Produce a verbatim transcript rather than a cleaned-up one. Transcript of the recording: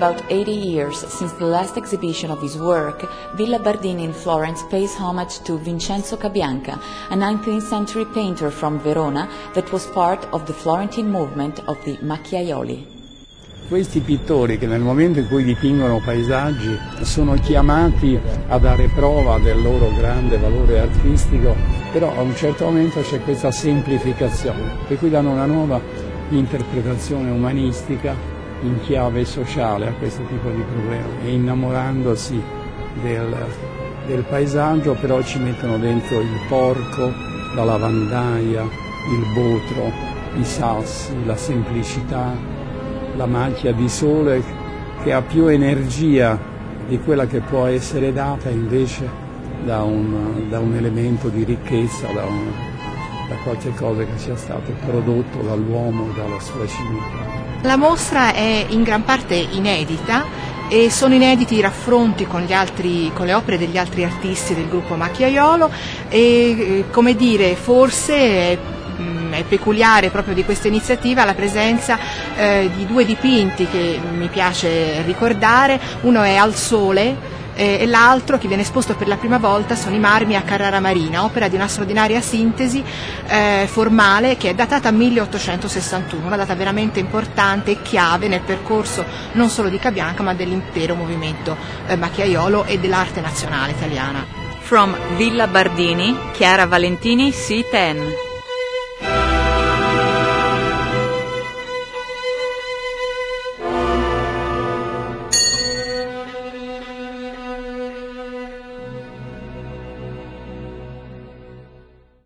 about eighty years since the last exhibition of his work, Villa Bardini in Florence pays homage to Vincenzo Cabianca, a nineteenth century painter from Verona that was part of the Florentine movement of the Macchiaioli. Questi pittori, che nel momento in cui dipingono paesaggi sono chiamati a dare prova del loro grande valore artistico, però a un certo momento c'è questa semplificazione, per cui danno una nuova interpretazione umanistica in chiave sociale a questo tipo di problema, e innamorandosi del, del paesaggio però ci mettono dentro il porco, la lavandaia, il botro, i sassi, la semplicità, la macchia di sole che ha più energia di quella che può essere data invece da un, da un elemento di ricchezza, da, un, da qualche cosa che sia stato prodotto dall'uomo e dalla sua civiltà. La mostra è in gran parte inedita e sono inediti i raffronti con, gli altri, con le opere degli altri artisti del gruppo Macchiaiolo e, come dire, forse è, è peculiare proprio di questa iniziativa la presenza eh, di due dipinti che mi piace ricordare. Uno è Al Sole e l'altro, che viene esposto per la prima volta, sono i Marmi a Carrara Marina, opera di una straordinaria sintesi eh, formale che è datata milleottocentosessantuno, una data veramente importante e chiave nel percorso non solo di Cabianca ma dell'intero movimento eh, macchiaiolo e dell'arte nazionale italiana. From Villa Bardini, Chiara Valentini, C ten.